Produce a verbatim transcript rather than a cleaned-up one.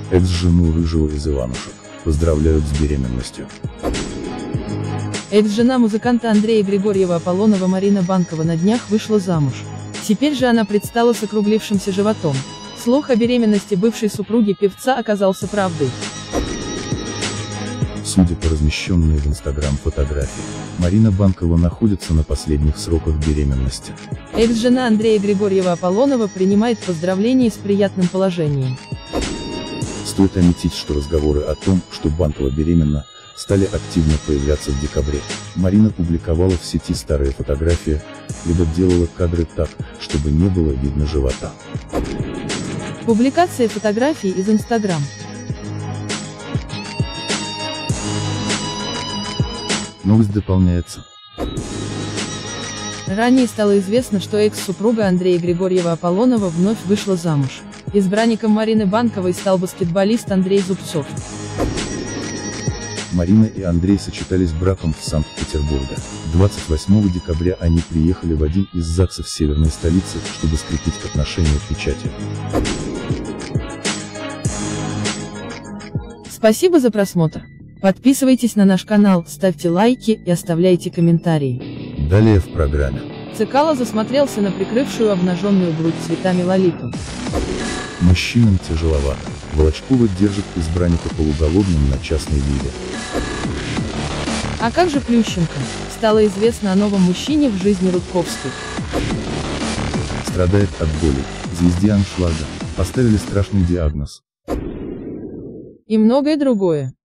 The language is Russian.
Экс-жену Рыжего из Иванушек поздравляют с беременностью. Экс-жена музыканта Андрея Григорьева Аполлонова Марина Банкова на днях вышла замуж. Теперь же она предстала с округлившимся животом. Слух о беременности бывшей супруги певца оказался правдой. Судя по размещенной в Инстаграм фотографии, Марина Банкова находится на последних сроках беременности. Экс-жена Андрея Григорьева Аполлонова принимает поздравления с приятным положением. Стоит отметить, что разговоры о том, что Банкова беременна, стали активно появляться в декабре. Марина публиковала в сети старые фотографии, либо делала кадры так, чтобы не было видно живота. Публикация фотографий из Инстаграм. Новость дополняется. Ранее стало известно, что экс-супруга Андрея Григорьева Аполлонова вновь вышла замуж. Избранником Марины Банковой стал баскетболист Андрей Зубцов. Марина и Андрей сочетались браком в Санкт-Петербурге. двадцать восьмого декабря они приехали в один из ЗАГСов северной столицы, чтобы скрепить отношения печатью. Спасибо за просмотр. Подписывайтесь на наш канал, ставьте лайки и оставляйте комментарии. Далее в программе. Цикало засмотрелся на прикрывшую обнаженную грудь цветами Лолиту. Мужчинам тяжеловато. Волочкова держит избранника полуголодным на частной вилле. А как же Плющенко? Стало известно о новом мужчине в жизни Рудковской. Страдает от боли. Звезде аншлага поставили страшный диагноз. И многое другое.